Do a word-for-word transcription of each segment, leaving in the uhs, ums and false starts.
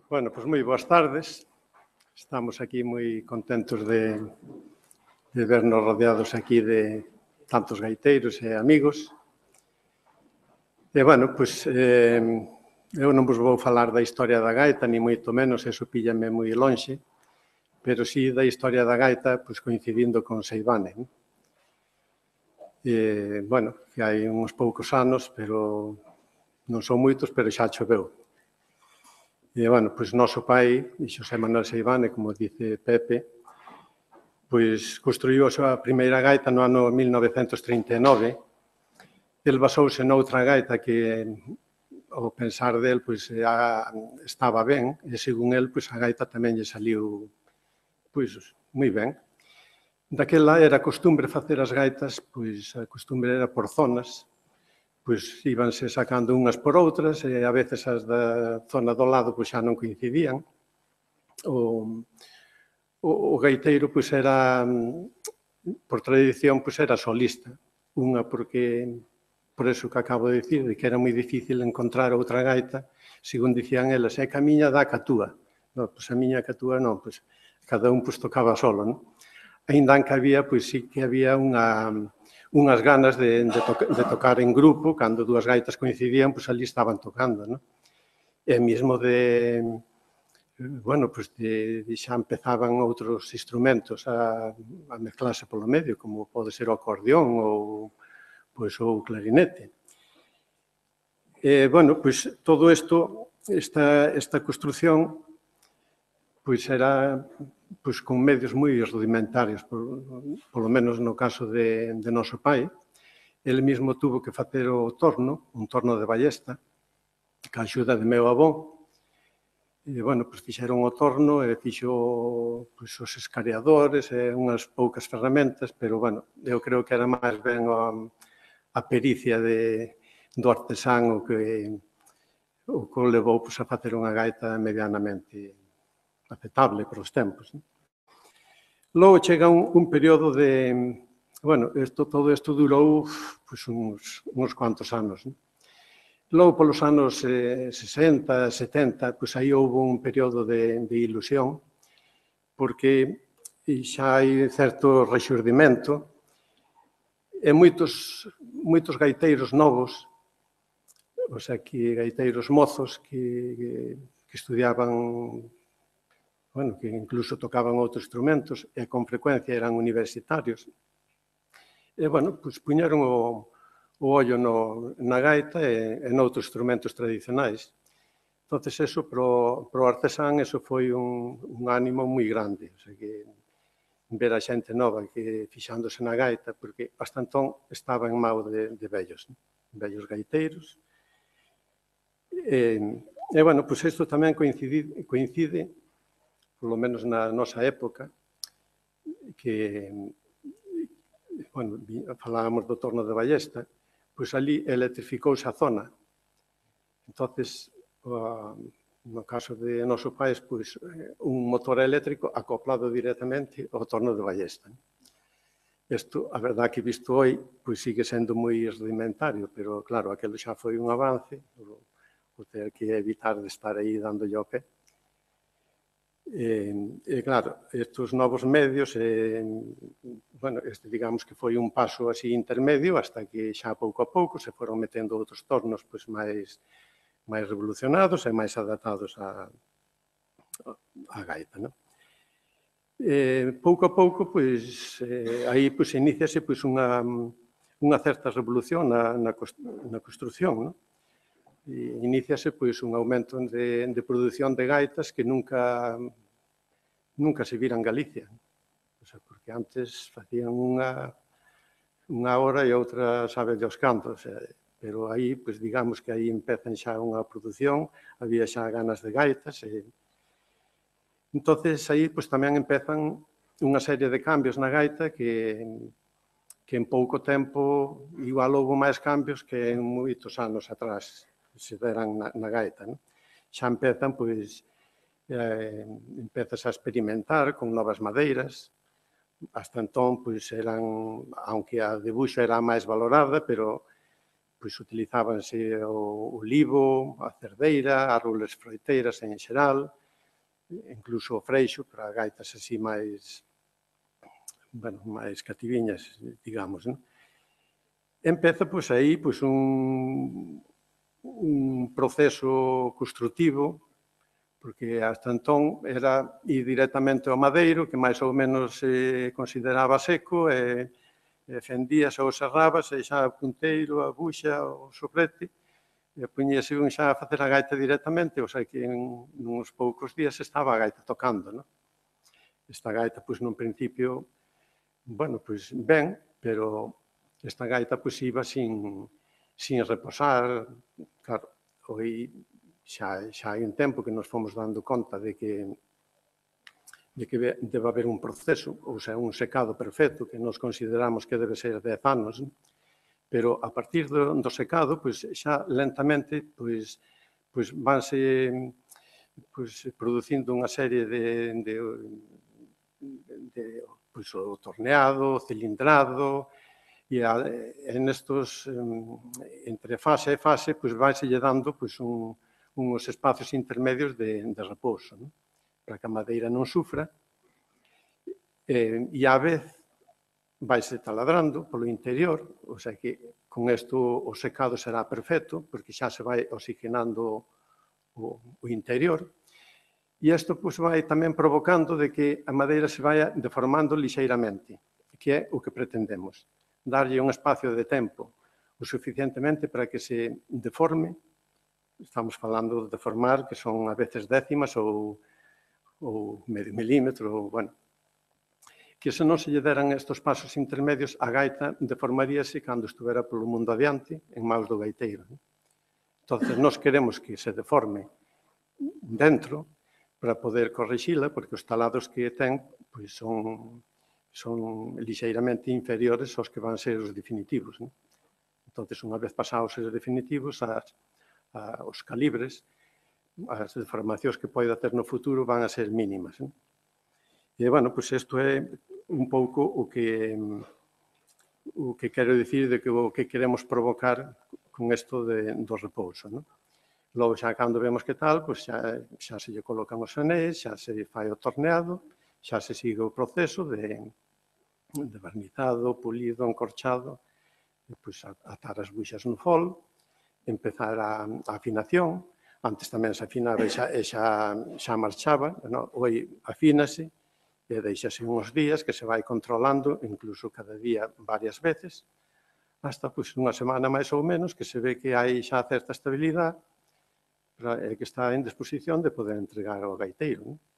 Bueno, pois moi boas tardes. Estamos aquí moi contentos de, de vernos rodeados aquí de tantos gaiteiros e amigos. E, bueno, pois, eh, eu non vos vou falar da historia da gaita, ni moito menos, eso píllame moi lonxe, pero sí da historia da gaita, pois, coincidindo con Seivane. E, bueno, que hai uns poucos anos, pero non son moitos, pero xa choveu. E, bueno, pois noso pai, Xosé Manuel Seivane, como dice Pepe, pois construiu a súa primeira gaita no ano mil novecentos trinta e nove. El basouse noutra gaita que, ao pensar del, pois estaba ben, e según el, pois a gaita tamén lle saliu pois moi ben. Daquela era costumbre facer as gaitas, pois a costumbre era por zonas, pois íbanse sacando unhas por outras e a veces as da zona do lado pois xa non coincidían. O, o, o gaiteiro pois era, por tradición, pois era solista. Unha porque, por eso que acabo de dicir, de que era moi difícil encontrar outra gaita, según dicían elas, é que a miña dá ca túa. Non, pois a miña ca túa non, pois cada un pois tocaba solo, non? Ainda que había, pois sí que había unha... unhas ganas de, de, to de tocar en grupo, cando dúas gaitas coincidían, pois ali estaban tocando, non? E mesmo de, bueno, pois de, de xa empezaban outros instrumentos a, a mezclarse polo medio, como pode ser o acordeón ou, pois, o clarinete. E, bueno, pois todo isto, esta, esta construción, pois era pois con medios moi rudimentarios, por, polo menos no caso de, de noso pai. Ele mesmo tuvo que facer o torno, un torno de ballesta, ca axuda de meu avó. E, bueno, pois fixeron o torno e fixo pois, os escareadores e unhas poucas ferramentas, pero, bueno, eu creo que era máis ben a, a pericia de, do artesán o que o que o levou pois, a facer unha gaita medianamente aceptable para os tempos. Logo chega un, un período de... Bueno, esto, todo isto durou pois, uns, uns cuantos anos. Non? Logo, polos anos eh, sesenta, setenta, pois aí houve un período de, de ilusión, porque xa hai certo rexurdimento e moitos, moitos gaiteiros novos, o sea, que gaiteiros mozos que, que estudiaban... bueno, que incluso tocaban outros instrumentos e con frecuencia eran universitarios. E, bueno, pois puñeron o, o ollo no, na gaita e, e noutros instrumentos tradicionais. Entón, eso, pro, pro artesán, eso foi un, un ánimo moi grande. O sea, que ver a xente nova que fixándose na gaita, porque hasta entón estaba en mao de, de vellos, né? Vellos gaiteiros. E, e, bueno, pois isto tamén coincide, coincide polo menos na nosa época, que, bueno, falábamos do torno de ballesta, pois ali electrificouse a zona. Entón, no caso de noso país, pois un motor eléctrico acoplado directamente ao torno de ballesta. Isto, a verdade que visto hoy, pois sigue sendo moi rudimentario, pero, claro, aquilo xa foi un avance, o ter que evitar de estar aí dándolle ao pé. E, e claro, estes novos medios, eh, bueno, este digamos que foi un paso así intermedio hasta que xa pouco a pouco se foron metendo outros tornos pois, máis, máis revolucionados e máis adaptados a, a gaita, non? E, pouco a pouco, pois, eh, aí pois, iniciase pois, unha, unha certa revolución na, na, na construción, non? E iníciase pois, un aumento de, de produción de gaitas que nunca, nunca se vira en Galicia. O sea, porque antes facían unha, unha hora e outra sabe de os cantos. O sea, pero aí, pois, digamos que aí empezan xa unha produción, había xa ganas de gaitas. E... entonces aí pois, tamén empezan unha serie de cambios na gaita que, que en pouco tempo igual houve máis cambios que en moitos anos atrás se deran na, na gaita. Non? Xa empezan, pois, eh, empezas a experimentar con novas madeiras. Hasta entón, pois, eran, aunque a debuxo era máis valorada, pero, pois utilizábanse o olivo, a cerdeira, as rules froiteiras en xeral, incluso o freixo para gaitas así máis, bueno, máis cativiñas, digamos, non? Empeza, pois, aí, pois, un, un proceso construtivo, porque hasta entón era ir directamente ao madeiro, que máis ou menos se consideraba seco, e, e fendíase ou serrábase, e xa o punteiro, a buxa, o soplete, e poñíase un xa a facer a gaita directamente, o sea que en uns poucos días estaba a gaita tocando, non? Esta gaita, pois, nun principio, bueno, pois, ben, pero esta gaita, pois, iba sin, sin reposar, claro, hoi xa, xa hai un tempo que nos fomos dando conta de que de que debe haber un proceso, ou sea, un secado perfecto, que nos consideramos que debe ser dez anos, pero a partir do, do secado, pois, xa lentamente, pois, pois vanse pois, producindo unha serie de, de, de pois, o torneado, o cilindrado, e, a, e nestos, entre fase e fase, pois, vai se lle dando pois, un, uns espacios intermedios de, de repouso, non? Para que a madeira non sufra, e, e á vez vaise taladrando polo interior, o sea que con isto o secado será perfecto, porque xa se vai oxigenando o, o interior, e isto pois, vai tamén provocando de que a madeira se vaya deformando lixeiramente, que é o que pretendemos, darlle un espacio de tempo o suficientemente para que se deforme. Estamos falando de deformar, que son a veces décimas ou, ou medio milímetro, ou, bueno, que se non se lle deran estes pasos intermedios, a gaita deformaríase cando estuvera polo mundo adiante en maus do gaiteiro. Entón, nós queremos que se deforme dentro para poder corrixila, porque os talados que ten pois, son, son lixeiramente inferiores aos que van ser os definitivos. Entón, unha vez pasados os definitivos, as, a, os calibres, as deformacións que poida ter no futuro van a ser mínimas. Non? E, bueno, pois isto é un pouco o que o que quero dicir de que o que queremos provocar con isto de, do repouso. Non? Logo, xa cando vemos que tal, pois xa, xa se lle colocan os anéis, xa se fai o torneado, xa se sigue o proceso de, de barnizado, pulido, encorchado, e, pois, atar as buxas no fol, empezar a, a afinación. Antes tamén se afinaba e xa, e xa, xa marchaba, non? Hoi afínase, e deixase uns días que se vai controlando, incluso cada día varias veces, hasta pois, unha semana máis ou menos, que se ve que hai xa certa estabilidade e que está en disposición de poder entregar ao gaiteiro. Non?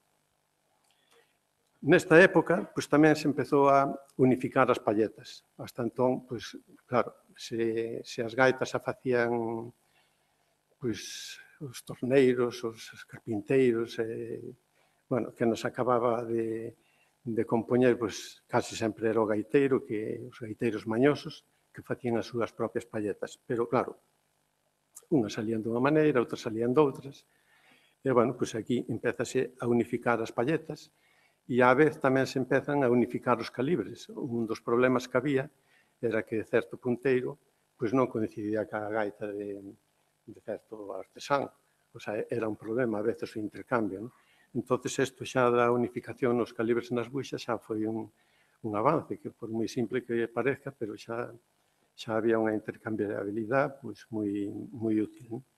Nesta época, pois, tamén se empezou a unificar as palletas. Hasta entón, pois, claro, se, se as gaitas a facían pois, os torneiros, os carpinteiros, e, bueno, que nos acababa de, de compoñer, pois, casi sempre era o gaiteiro, que os gaiteiros mañosos, que facían as súas propias palletas. Pero, claro, unhas salían dunha maneira, outras salían doutras. E, bueno, pois aquí empezase a unificar as palletas e, á vez, tamén se empezan a unificar os calibres. Un dos problemas que había era que certo punteiro pois non coincidía ca gaita de, de certo artesán. O sea, era un problema, a veces, o intercambio. Non? Entón, isto xa da unificación nos calibres nas buxas xa foi un, un avance, que por moi simple que parezca, pero xa, xa había unha intercambiabilidade pois, moi, moi útil. Non?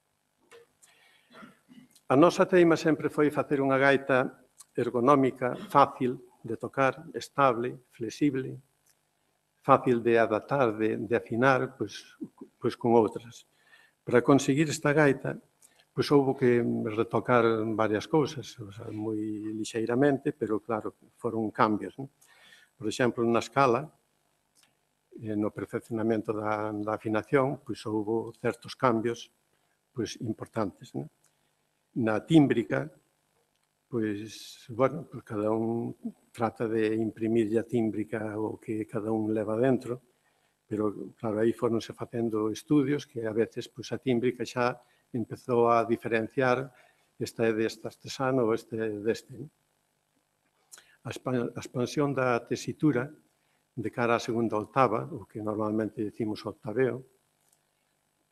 A nosa teima sempre foi facer unha gaita ergonómica, fácil de tocar, estable, flexible, fácil de adaptar, de, de afinar, pois, pois con outras. Para conseguir esta gaita, pois houve que retocar varias cousas, o sea, moi lixeiramente, pero, claro, foron cambios. Non? Por exemplo, na escala, no perfeccionamento da, da afinación, pois houve certos cambios pois, importantes. Non? Na tímbrica, pois, bueno, pois cada un trata de imprimir a tímbrica o que cada un leva dentro, pero, claro, aí foronse facendo estudios que a veces pois, a tímbrica xa empezou a diferenciar esta é deste artesano ou este é deste. A expansión da tesitura de cara á segunda octava, o que normalmente decimos octaveo,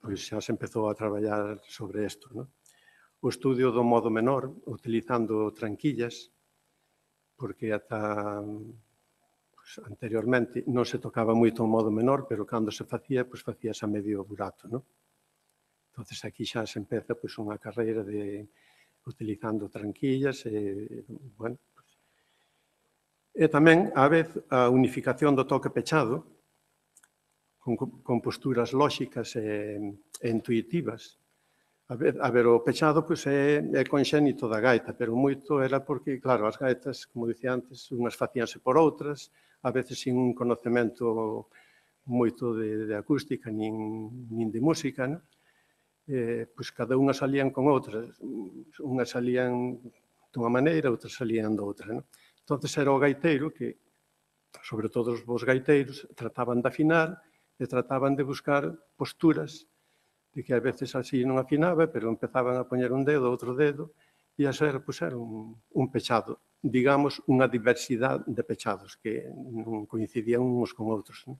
pois xa se empezou a traballar sobre isto, non? O estudio do modo menor, utilizando tranquillas, porque ata pues, anteriormente non se tocaba moito o modo menor, pero cando se facía, pois facías a medio burato, non? Entonces aquí xa se empeza pois, unha carreira de utilizando tranquillas e, bueno, pues. E tamén, á vez, a unificación do toque pechado con, con posturas lóxicas e, e intuitivas. A ver, a ver, o pechado pois, é, é conxénito da gaita, pero moito era porque, claro, as gaitas, como dicía antes, unhas facíanse por outras, a veces sin un conocemento moito de, de acústica nin, nin de música, non? Eh, pois cada unha salían con outras. Unhas salían dunha maneira, outras salían doutra, non? Entón, era o gaiteiro que, sobre todo os bons gaiteiros, trataban de afinar e trataban de buscar posturas de que a veces así non afinaba, pero empezaban a poñer un dedo, outro dedo, e a ser, pois, era un, un pechado, digamos, unha diversidade de pechados que non coincidían uns con outros. Non?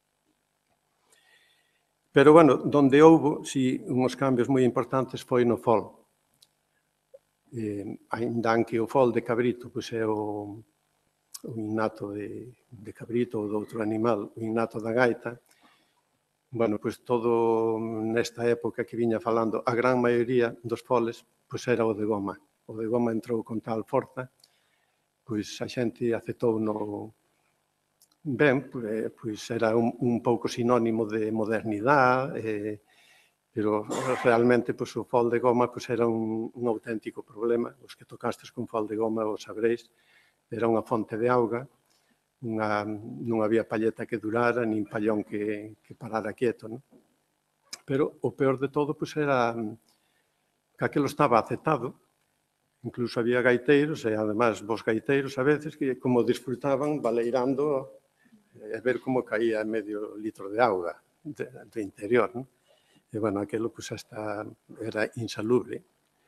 Pero, bueno, donde houbo, si, uns cambios moi importantes foi no fol. Eh, ainda que o fol de cabrito pois, é o, o innato de, de cabrito ou de outro animal, o innato da gaita, bueno, pois todo nesta época que viña falando, a gran maioría dos foles pois era o de goma. O de goma entrou con tal forza, pois a xente aceptou no ben, pois era un, un pouco sinónimo de modernidade, eh, pero realmente pois, o fol de goma pois, era un, un auténtico problema. Os que tocastes con fol de goma o sabréis, era unha fonte de auga, Unha, non había palleta que durara, nin pallón que, que parara quieto. Non? Pero o peor de todo pois, era que aquilo estaba aceptado. Incluso había gaiteiros, e además vos gaiteiros a veces, que como disfrutaban baleirando e ver como caía medio litro de auga de, de interior. Non? E, bueno, aquilo pois, hasta era insalubre.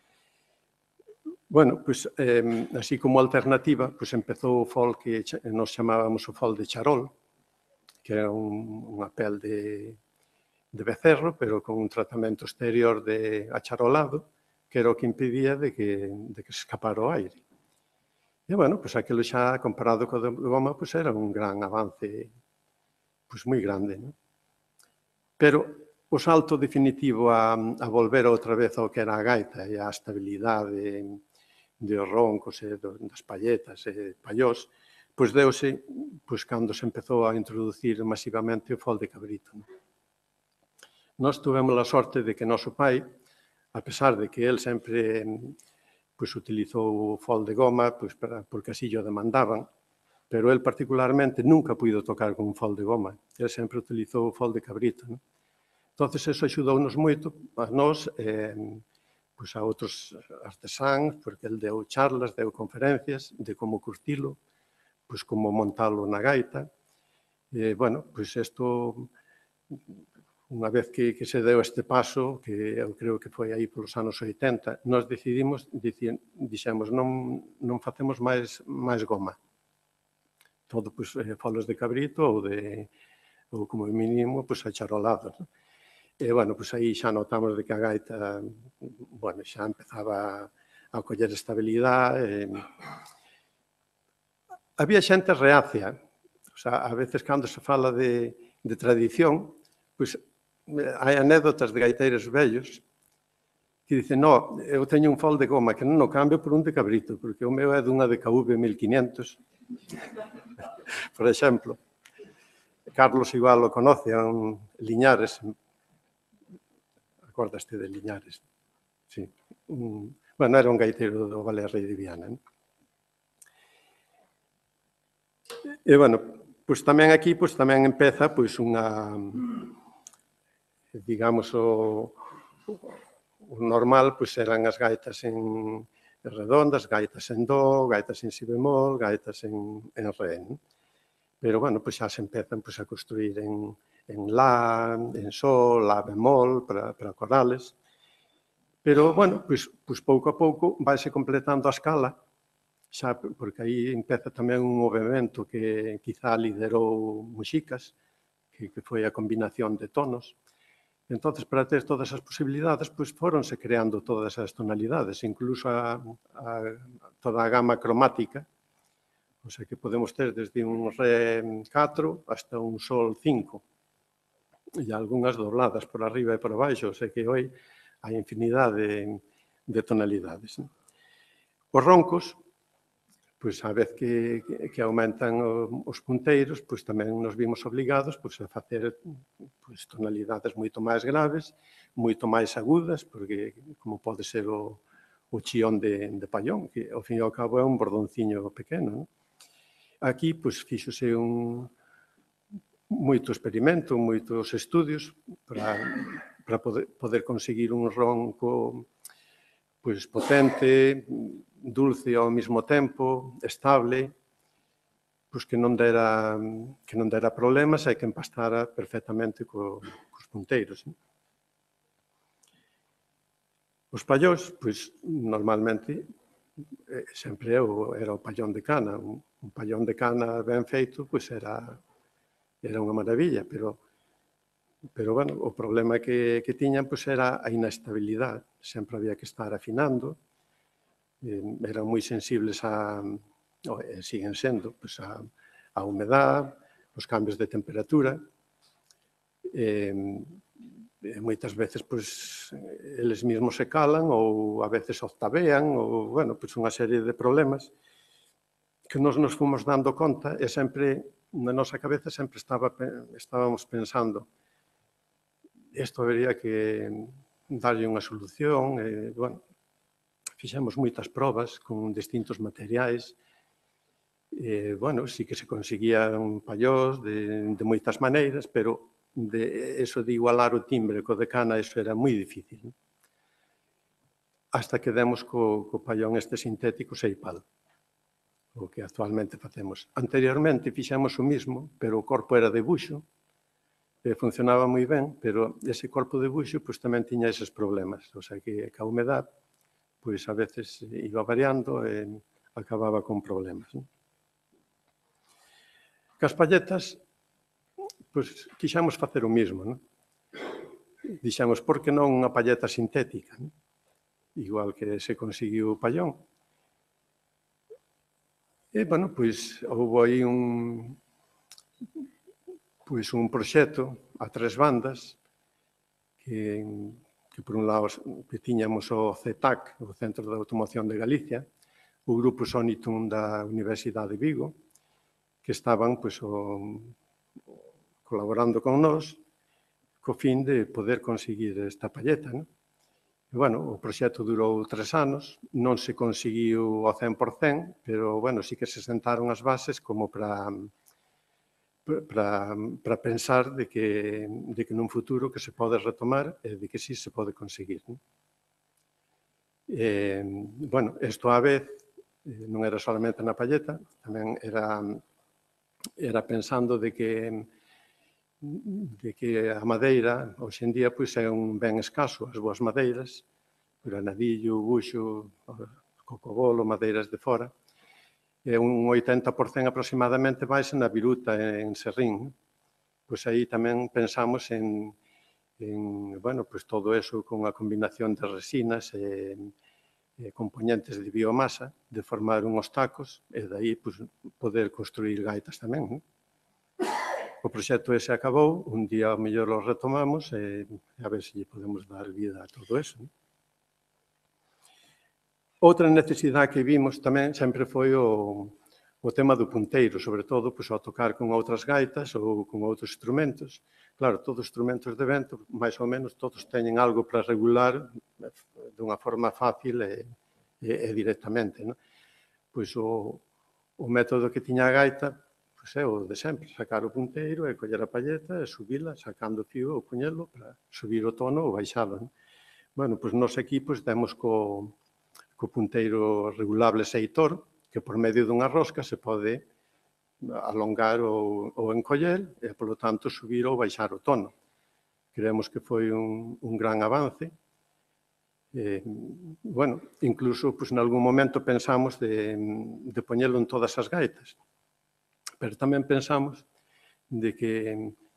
Bueno, pois, eh, así como alternativa, pois empezou o fol que nos chamábamos o fol de charol, que era un, unha pel de, de becerro, pero con un tratamento exterior de acharolado, que era o que impedía de que, de que se escapara o aire. E, bueno, pois aquilo xa, comparado co de goma, pois era un gran avance, pois moi grande, non? Pero o salto definitivo a, a volver outra vez ao que era a gaita e a estabilidade de os roncos e das palletas e pallós, pois deuse pois, cando se empezou a introducir masivamente o fol de cabrito. Non? Nós tuvemos a sorte de que noso pai, a pesar de que el sempre pois, utilizou o fol de goma pois, para, porque así o demandaban, pero el particularmente nunca puido tocar con un fol de goma. El sempre utilizou o fol de cabrito. Non? Entón, eso axudounos moito a nós, eh, pois a outros artesáns, porque el deu charlas, deu conferencias de como curtilo, pois como montalo na gaita. E, bueno, pois isto, unha vez que, que se deu este paso, que eu creo que foi aí polos anos oitenta, nós decidimos, dicir, dixemos, non, non facemos máis, máis goma. Todo, pois, folos de cabrito ou de, ou como mínimo, pois, acharolados, non? E, bueno, pois aí xa notamos de que a gaita, bueno, xa empezaba a coller estabilidade. Había xente reacia. O sea, a veces, cando se fala de, de tradición, pois hai anécdotas de gaiteiros vellos que dicen, no, eu teño un fol de goma que non o cambio por un de cabrito, porque o meu é dunha de K V mil quinientos. Por exemplo, Carlos igual o conoce, un Liñares. Acordaste de Liñares? Sí. Un, bueno, era un gaiteiro do Valer Rei de Viana. Non? E, bueno, pois tamén aquí pois, tamén empeza pois, unha, digamos, o, o normal pois, eran as gaitas en redondas, gaitas en do, gaitas en si bemol, gaitas en, en re. Non? Pero, bueno, pois xa se empezan pois, a construir en, en la, en sol, la bemol, para, para corales. Pero, bueno, pois, pois pouco a pouco vaise completando a escala, xa porque aí empeza tamén un movimento que quizá liderou Muxicas, que, que foi a combinación de tonos. Entonces, para ter todas as posibilidades, pois foronse creando todas as tonalidades, incluso a, a, toda a gama cromática, o sea que podemos ter desde un re catro hasta un sol cinco, e algunhas dobladas por arriba e por abaixo, o sea que hoi hai infinidade de, de tonalidades. Os roncos, pois a vez que, que aumentan os punteiros, pois tamén nos vimos obligados pois, a facer pois, tonalidades moito máis graves, moito máis agudas, porque como pode ser o, o chión de, de pallón, que ao fin e ao cabo é un bordonciño pequeno. Non? Aquí, pois, fíxose un, moito experimento, moitos estudios para, para poder, poder conseguir un ronco pois, potente, dulce ao mesmo tempo, estable, pois que non dera, que non dera problemas e que empastara perfectamente co, cos punteiros. Os pallós, pois, normalmente, sempre era o pallón de cana. Un, un pallón de cana ben feito, pois era, era unha maravilla, pero, pero bueno, o problema que, que tiñan pois, era a inestabilidade. Sempre había que estar afinando, eh, eran moi sensibles a, e siguen sendo, pois, a, a humedade, os cambios de temperatura, e, e moitas veces pois, eles mesmos se calan ou a veces octavean, ou, bueno, pois unha serie de problemas que nos nos fomos dando conta e sempre, na nosa cabeza, sempre estaba, estábamos pensando isto habería que darlle unha solución, e, bueno, fixemos moitas probas con distintos materiais, e, bueno, sí que se conseguían pallós de, de moitas maneiras, pero de eso de igualar o timbre co de cana, eso era moi difícil. Hasta que demos co, co pallón este sintético Seipal, o que actualmente facemos. Anteriormente fixemos o mismo, pero o corpo era de buxo, e funcionaba moi ben, pero ese corpo de buxo pois, tamén tiña eses problemas, o sea que a humedade pois a veces iba variando e acababa con problemas. Non? Cas palletas, pois quixamos facer o mismo, non? Dixemos, por que non unha palleta sintética? Non? Igual que se conseguiu o pallón. E, bueno, pois, houve aí un, pois, un proxecto a tres bandas que, que por un lado, que tiñamos o C E T A C, o Centro de Automoción de Galicia, o Grupo Sonitum da Universidade de Vigo, que estaban pois, o, colaborando con nós co fin de poder conseguir esta palleta. Non? E, bueno, o proxecto durou tres anos, non se conseguiu ao cen por cen, pero, bueno, sí que se sentaron as bases como para, para, para pensar de que, de que nun futuro que se pode retomar e de que sí se pode conseguir. Non? E, bueno, isto a vez non era solamente na palleta, tamén era era pensando de que de que a madeira, hoxe en día, pois, é un ben escaso, as boas madeiras, granadillo, buxo, cocobolo, madeiras de fora, e un oitenta por cen aproximadamente vaise na viruta en serrín. Pois aí tamén pensamos en, en bueno, pois todo eso con a combinación de resinas e, e componentes de biomasa, de formar unhos tacos, e daí pois, poder construir gaitas tamén. Non? O proxecto ese acabou, un día ao mellor o retomamos e a ver se lle podemos dar vida a todo eso. Non? Outra necesidade que vimos tamén sempre foi o, o tema do punteiro, sobre todo pois, ao tocar con outras gaitas ou con outros instrumentos. Claro, todos os instrumentos de vento, máis ou menos, todos teñen algo para regular dunha forma fácil e, e, e directamente. Non? Pois o, o método que tiña a gaita pois é o de sempre, sacar o punteiro e coller a palleta e subila, sacando o fío ou puñelo para subir o tono ou baixalo. Non? Bueno, pois nos aquí pois, demos co, co punteiro regulable Seitor, que por medio dunha rosca se pode alongar ou, ou encoller e, polo tanto, subir ou baixar o tono. Creemos que foi un, un gran avance. Eh, bueno, incluso, pois, en algún momento pensamos de, de poñelo en todas as gaitas. Pero tamén pensamos de que,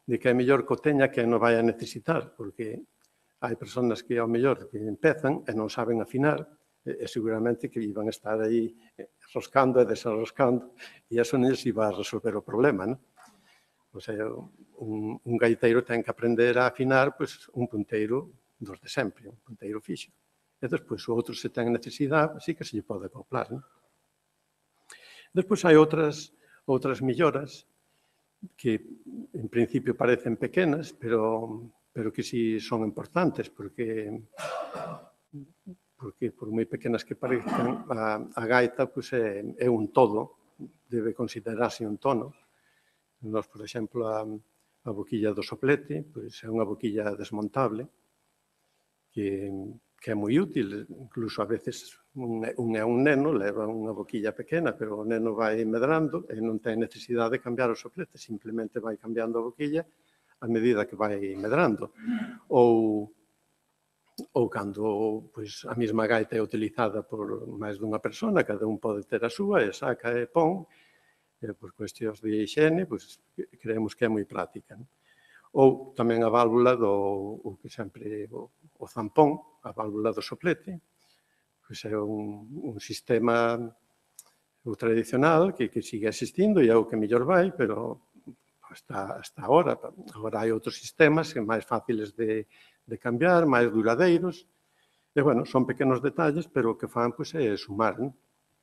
de que é mellor que o teña que non vai a necesitar, porque hai persoas que ao mellor que empezan e non saben afinar, e seguramente que iban a estar aí roscando e desarroscando, e eso non lles iba a resolver o problema, non? O sea, un, un gaiteiro ten que aprender a afinar pois, un punteiro dos de sempre, un punteiro fixo. E despois o outro, se ten necesidade, sí que se lle pode acoplar, non? Despois hai outras, outras melloras que en principio parecen pequenas, pero, pero que sí son importantes, porque, porque por moi pequenas que parezcan, a, a gaita pues, é, é un todo, debe considerarse un tono. Nos, por exemplo, a, a boquilla do soplete pues, é unha boquilla desmontable, que, que é moi útil, incluso a veces un, un é un neno, leva unha boquilla pequena, pero o neno vai medrando e non ten necesidade de cambiar o soplete, simplemente vai cambiando a boquilla a medida que vai medrando. Ou, ou cando pois, a mesma gaita é utilizada por máis dunha persona, cada un pode ter a súa, e saca e pon, e por cuestións de higiene, pois, creemos que é moi práctica. Non? Ou tamén a válvula do o que sempre o, o zampón, a válvula do soplete, pois é un, un sistema o tradicional que, que sigue existindo e é o que mellor vai, pero hasta, hasta agora. Agora hai outros sistemas que máis fáciles de, de cambiar, máis duradeiros, e, bueno, son pequenos detalles, pero o que fan pois, é sumar. Non?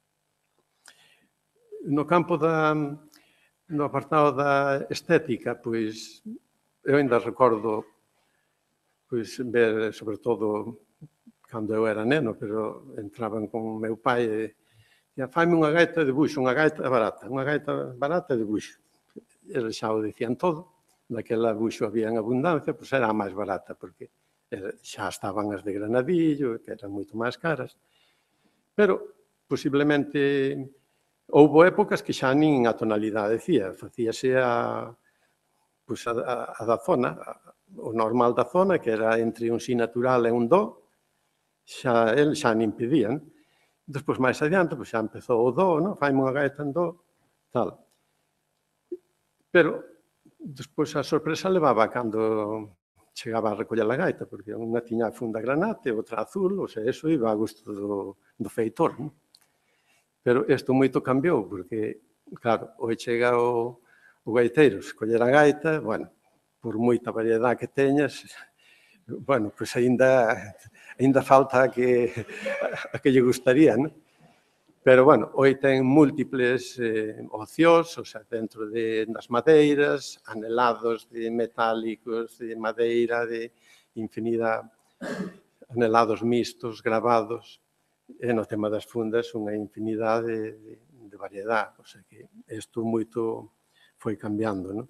No campo da, no apartado da estética, pois, eu ainda recordo pois, ver, sobre todo, cando eu era neno, pero entraban con o meu pai e dicían, faime unha gaita de buxo, unha gaita barata, unha gaita barata de buxo. Eles xa o dicían todo, daquela buxo había en abundancia, pois era a máis barata, porque xa estaban as de granadillo, que eran moito máis caras. Pero, posiblemente, houbo épocas que xa nin a tonalidade decía, facíase a, pois a, a, a da zona, o normal da zona, que era entre un si natural e un do, xa, el xa nin pedían. Despois, máis adiante, pois xa empezou o do, non? Faime unha gaita en do, tal. Pero, despois, a sorpresa levaba cando chegaba a recoller a gaita, porque unha tiña a funda granate, outra azul, ou sea, eso iba a gusto do, do feitor, non? Pero isto moito cambiou, porque, claro, hoxe chega o, o gaiteiro, escoller a gaita, bueno, por moita variedade que teñas, bueno, pois ainda, ainda falta a que, a que lle gustaría, non? Pero, bueno, hoxe ten múltiples eh, opcións, o sea, dentro de, das madeiras, anelados de metálicos, de madeira, de infinidade, anelados mixtos, gravados, e no tema das fundas unha infinidade de, de variedade, o sea que isto moito foi cambiando, non?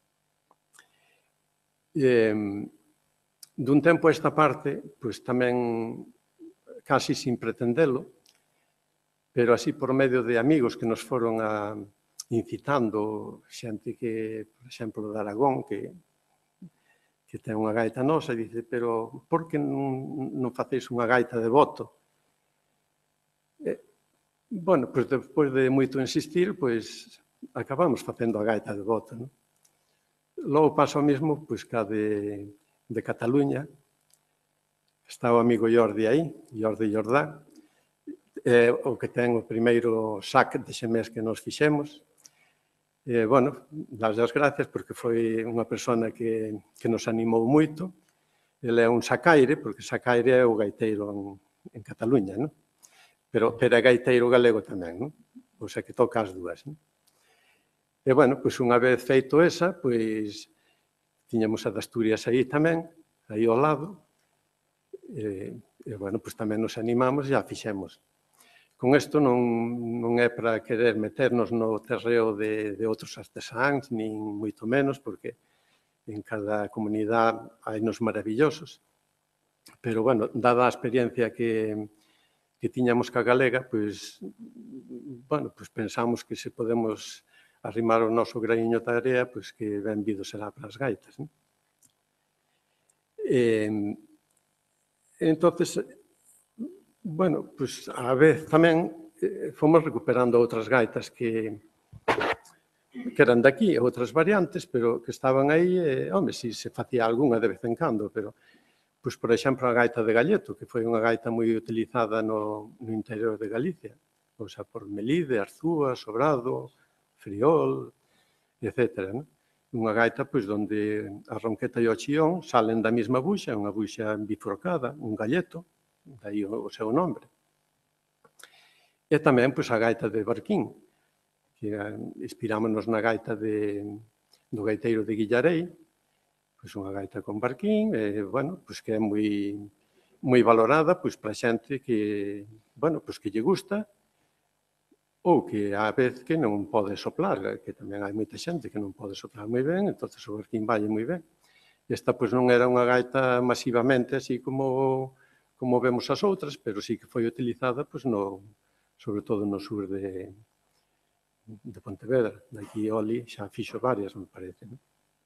E, dun tempo a esta parte, pois tamén, casi sin pretendelo, pero así por medio de amigos que nos foron a, incitando, xente que, por exemplo, de Aragón, que, que ten unha gaita nosa, e dice, pero por que non, non facéis unha gaita de boto? E, bueno, pois despois de moito insistir, pois acabamos facendo a gaita de boto, non? Logo pasa o mesmo, pois, ca de, de Cataluña. Está o amigo Jordi aí, Jordi Jordá, é o que ten o primeiro sac de xemés que nos fixemos. E, bueno, das as gracias porque foi unha persona que, que nos animou moito. Ele é un sacaire, porque sacaire é o gaiteiro en, en Cataluña, non? Pero, pero é gaiteiro galego tamén, non? O sea, que toca as dúas, non? E, bueno, pois unha vez feito esa, pois tiñamos a de Asturias aí tamén, aí ao lado, e, e bueno, pois tamén nos animamos e a fixemos. Con isto non, non é para querer meternos no terreo de, de outros artesáns, nin moito menos, porque en cada comunidade hai nos maravillosos. Pero, bueno, dada a experiencia que, que tiñamos ca galega, pois, bueno, pois pensamos que se podemos arrimar o noso graiño da area, pois que benvido será para as gaitas. Non? E, entonces, bueno, pois a vez tamén eh, fomos recuperando outras gaitas que, que eran daqui, outras variantes, pero que estaban aí, e, home, si se facía algunha de vez en cando, pero, pois, por exemplo, a gaita de Galleto, que foi unha gaita moi utilizada no, no interior de Galicia, ou sea, por Melide, Arzúa, Sobrado, Friol, etcétera, non? Unha gaita, pois, onde a ronqueta e o chión salen da mesma buxa, unha buxa bifurcada, un galleto, dai o, o seu nombre. E tamén, pois, a gaita de Barquín, que inspirámonos na gaita de, do gaiteiro de Guillarei, pois unha gaita con barquín, e, bueno, pois que é moi, moi valorada, pois, para xente que, bueno, pois que lle gusta, ou que á vez que non pode soplar, que tamén hai moita xente que non pode soplar moi ben, entonces o barquín valle moi ben. Esta, pois, non era unha gaita masivamente así como, como vemos as outras, pero sí que foi utilizada, pois, no, sobre todo no sur de, de Pontevedra. Daqui Oli xa fixo varias, me parece, non?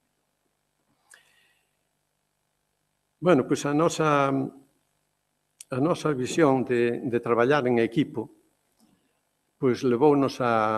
Bueno, pois a nosa, a nosa visión de, de traballar en equipo, pois levounos a,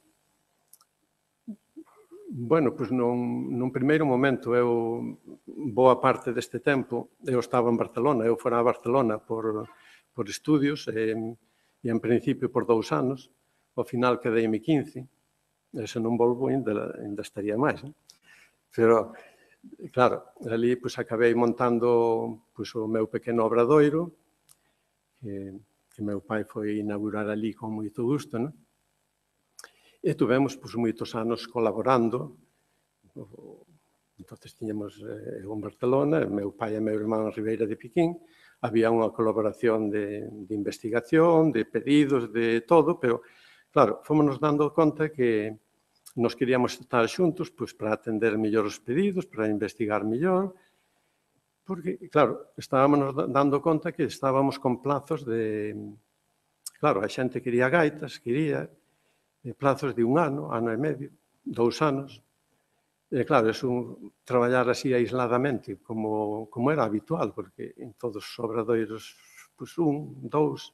bueno, pois nun, nun primeiro momento, eu, boa parte deste tempo, eu estaba en Barcelona, eu fora a Barcelona por, por estudios, e, e en principio por dous anos, ao final quedeime quince, e se non volvo ainda, ainda estaría máis, non? Pero, claro, ali pois, acabei montando pois, o meu pequeno obradoiro, que, que meu pai foi inaugurar ali con moito gusto, non? E tuvemos pois, moitos anos colaborando. Entonces, tiñamos eh, eu en Barcelona, meu pai e meu irmán en Ribeira de Piquín, había unha colaboración de, de investigación, de pedidos, de todo, pero, claro, fomos dando conta que nos queríamos estar xuntos pois, para atender mellor os pedidos, para investigar mellor, porque, claro, estábamos dando conta que estábamos con plazos de... Claro, a xente quería gaitas, quería plazos de un ano, ano e medio, dous anos. E, claro, é un traballar así aisladamente, como, como era habitual, porque en todos os obradoiros, pois, un, dous...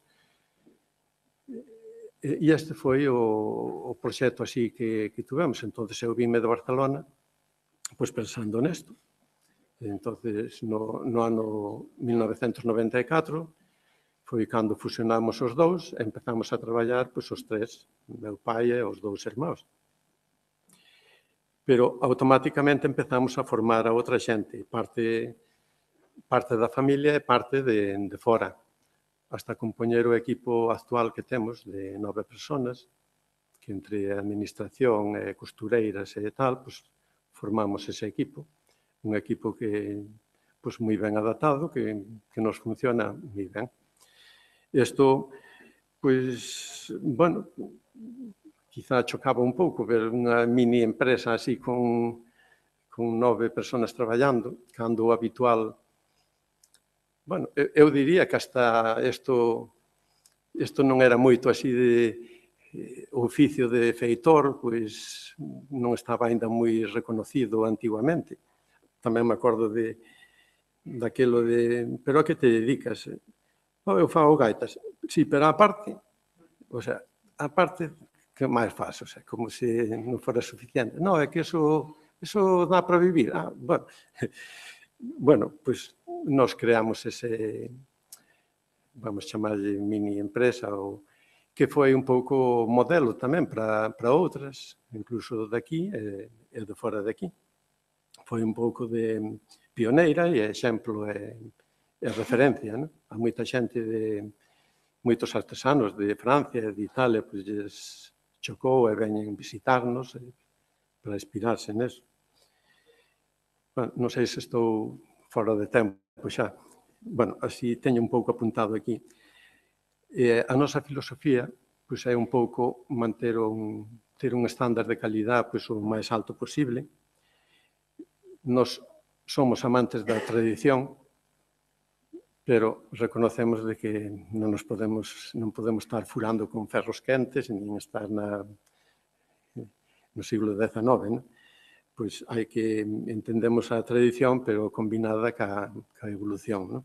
E este foi o, o proxecto así que, que tuvemos. Entón, eu vime de Barcelona pois, pensando nesto. Entonces, no, no ano mil novecentos noventa e catro foi cando fusionamos os dous e empezamos a traballar pois, os tres, meu pai e os dous irmãos. Pero automáticamente empezamos a formar a outra xente, parte, parte da familia e parte de, de fora, hasta compoñer o equipo actual que temos de nove personas, que entre a administración e costureiras e tal, pois, formamos ese equipo. Un equipo que, pois, moi ben adaptado, que, que nos funciona moi ben. Isto, pois, bueno, quizá chocaba un pouco ver unha mini empresa así con, con nove personas traballando, cando o habitual... Bueno, eu, eu diría que hasta isto, isto non era moito así de... O oficio de feitor, pois, non estaba ainda moi reconocido antigamente. Tamén me acordo de daquilo de, pero a que te dedicas? Oh, eu fago gaitas. Sí, pero a parte, o sea, a parte, que máis faz? O sea, como se non fora suficiente. Non, é que eso, eso dá para vivir. Ah, bueno, bueno, pois nos creamos ese, vamos chamarlle mini empresa, ou que foi un pouco modelo tamén para, para outras, incluso daqui e, e de fora daqui. Foi un pouco de pioneira e exemplo e, e referencia, non? A moita xente de moitos artesanos de Francia e de Italia, pois lles chocou e veñen visitarnos e, para inspirarse neso. Bueno, non sei se estou fora de tempo xa. Bueno, así teño un pouco apuntado aquí. E a nosa filosofía pois, é un pouco manter un, ter un estándar de calidad pois, o máis alto posible. Nos somos amantes da tradición, pero reconocemos de que non nos podemos, non podemos estar furando con ferros quentes, nin estar na, no siglo dezenove, non? Pois hai que entendemos a tradición, pero combinada ca, ca evolución, non?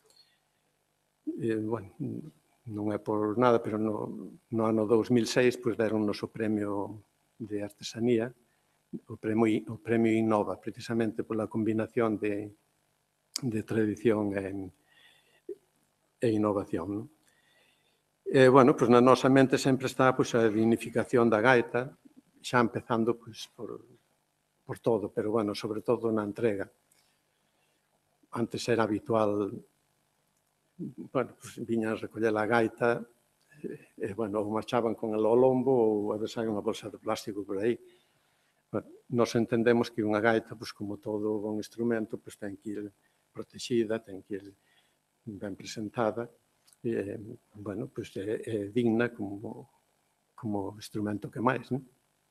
E, bueno, non é por nada, pero no, no ano dous mil seis pois, deron-nos o premio de artesanía, o premio, o premio Innova, precisamente pola combinación de, de tradición e, e innovación. Non? E, bueno, pois na nosa mente sempre está pois, a dignificación da gaita, xa empezando pois, por, por todo, pero, bueno, sobre todo na entrega. Antes era habitual, bueno, pues, viñan a recoller a gaita e, e, bueno, ou marchaban con el ao lombo ou a veces hai unha bolsa de plástico por aí. Bueno, nos entendemos que unha gaita, pues, como todo bon instrumento, pues, ten que ir protexida, ten que ir ben presentada, e, bueno, pues, é, é digna como, como instrumento que máis, non?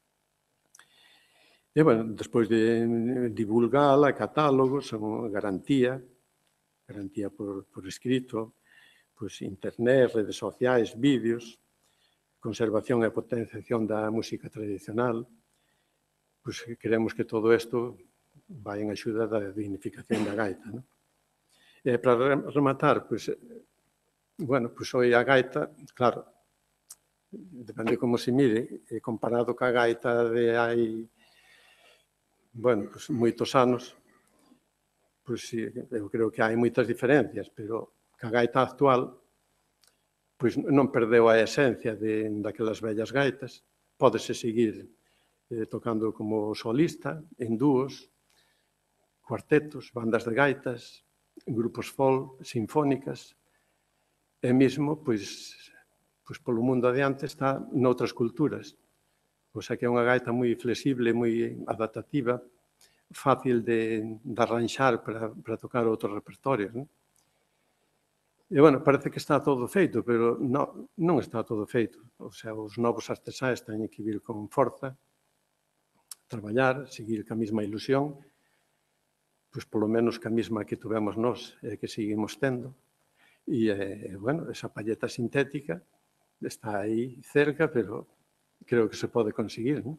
E, bueno, despois de divulgala, catálogos, son garantía, garantía por, por escrito, pues, internet, redes sociais, vídeos, conservación e potenciación da música tradicional. Pues, queremos que todo isto vai en axuda da dignificación da gaita. Non? E para rematar, pues, bueno, pues, hoxe a gaita, claro, depende como se mire, comparado ca gaita de hai, bueno, pues, moitos anos, pois, sí, eu creo que hai moitas diferencias, pero a gaita actual pois, non perdeu a esencia de, daquelas vellas gaitas. Pódese seguir eh, tocando como solista, en dúos, cuartetos, bandas de gaitas, grupos folk, sinfónicas, e mesmo, pois, pois polo mundo adiante está noutras culturas. O sea que é unha gaita moi flexible, moi adaptativa, fácil de, de arranxar para, para tocar outros repertorios. Non? E, bueno, parece que está todo feito, pero no, non está todo feito. O sea, os novos artesáns teñen que vir con forza, traballar, seguir ca mesma ilusión, pois polo menos ca mesma que tuvemos nós e que seguimos tendo. E, eh, bueno, esa palleta sintética está aí cerca, pero creo que se pode conseguir, non?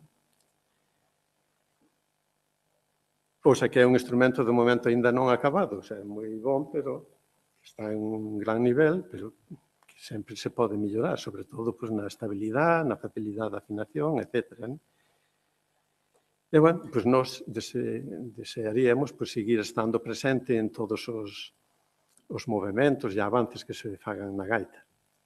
O sea, que é un instrumento de momento ainda non acabado, o sea, é moi bon, pero está en un gran nivel, pero que sempre se pode mellorar, sobre todo pois, na estabilidade, na facilidade de afinación, etcétera. Non? E, bueno, pois nós dese, desearíamos pois, seguir estando presente en todos os, os movimentos e avances que se fagan na gaita.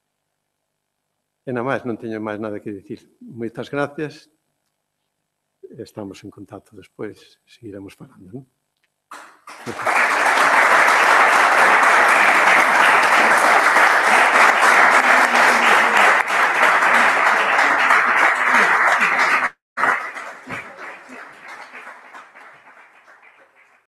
E nada máis, non teño máis nada que dicir. Moitas gracias. Estamos en contacto despois, seguiremos falando, non?